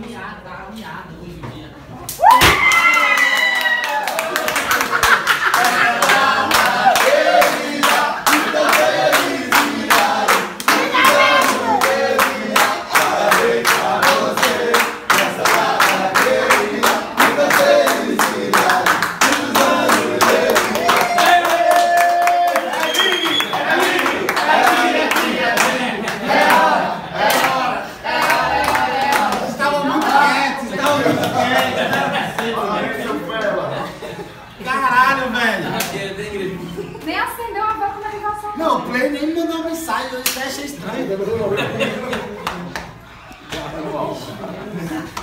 tá miado hoje em dia. Caralho, velho! Nem acendeu a vela na ligação. Não, o Play nem me mandou mensagem, eu até achei estranho.